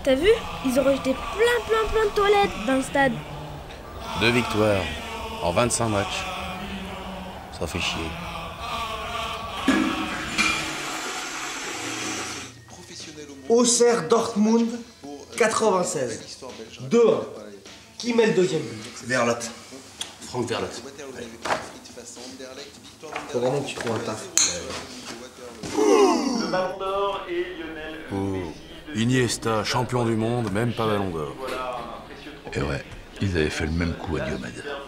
T'as vu? Ils ont rejeté plein de toilettes dans le stade. 2 victoires en 25 matchs. Ça fait chier. Auxerre Dortmund 96. 2-1. Qui met le deuxième but? Verlotte. Franck Verlotte. Faut vraiment que tu trouves un taf. Le Ballon d'Or et Lionel Oh, Iniesta, champion du monde, même pas Ballon d'Or. voilà un précieux trophée. Et ouais, ils avaient fait le même coup à Diomède.